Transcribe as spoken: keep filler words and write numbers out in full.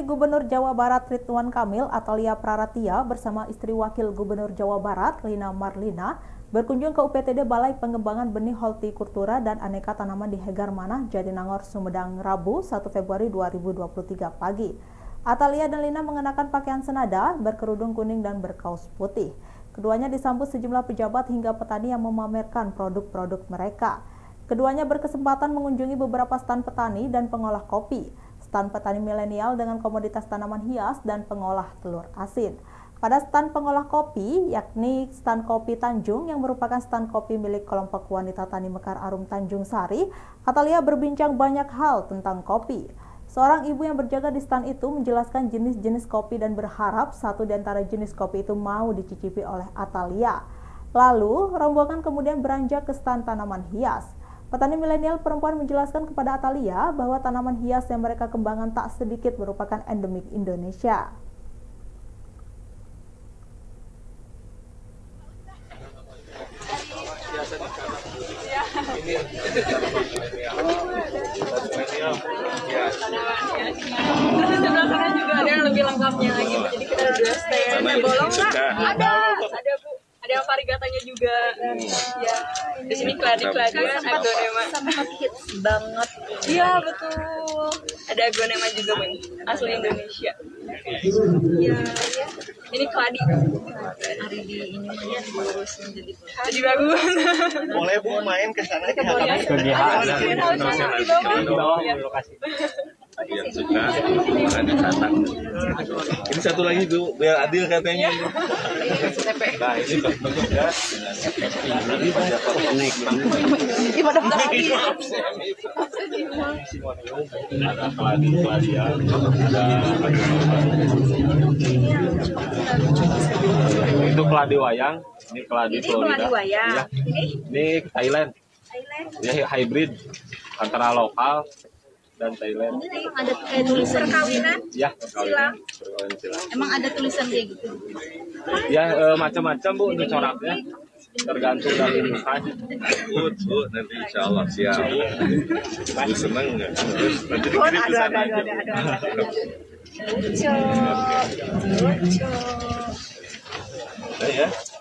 Gubernur Jawa Barat Ridwan Kamil Atalia Praratia bersama istri Wakil Gubernur Jawa Barat Lina Marlina berkunjung ke U P T D Balai Pengembangan Benih Hortikultura dan Aneka Tanaman di Hegar Manah, Jatinangor, Sumedang, Rabu satu Februari dua ribu dua puluh tiga pagi. Atalia dan Lina mengenakan pakaian senada, berkerudung kuning dan berkaos putih. Keduanya disambut sejumlah pejabat hingga petani yang memamerkan produk-produk mereka. Keduanya berkesempatan mengunjungi beberapa stan petani dan pengolah kopi, stan petani milenial dengan komoditas tanaman hias dan pengolah telur asin. Pada stan pengolah kopi, yakni stan Kopi Tanjung yang merupakan stan kopi milik kelompok wanita tani Mekar Arum Tanjung Sari, Atalia berbincang banyak hal tentang kopi. Seorang ibu yang berjaga di stan itu menjelaskan jenis-jenis kopi dan berharap satu di antara jenis kopi itu mau dicicipi oleh Atalia. Lalu, rombongan kemudian beranjak ke stan tanaman hias. Petani milenial perempuan menjelaskan kepada Atalia bahwa tanaman hias yang mereka kembangkan tak sedikit merupakan endemik Indonesia. Terus di sebelah sana juga ada yang lebih lengkapnya lagi, jadi kita ada dua stand. Bolong nggak? Ada, ada bu. Ada yang varigatanya juga. Ya, di sini kladi-kladian, aglonema. Sangat hits banget. Iya betul. Ada aglonema juga bang, asli Indonesia. Iya, ya. Ini kladi. Hari di ini ya dilurusin jadi jadi bagus. Boleh bu main ke sana ke di bawah lokasi. Yang suka akan dicatat. Ini satu lagi bu, biar adil katanya. Nah ini bentuk ya. Ini banyak unik. Gimana lagi? Ada keladi-keladian, itu keladi wayang, ini keladi Florida. Keladi wayang. Ya. Ini Thailand. Thailand. Ya hybrid antara lokal dan Thailand. Ini emang ada kayak tulisan perkawinan? Ya, Silang. perkawinan silang. Emang ada tulisan kayak gitu? Ya e, macam-macam bu untuk coraknya, tergantung dari mukanya. Bu, bu nanti insya Allah siap. Bu seneng nggak? Nanti dikirim ke sana aja. Lucu, lucu. Ya.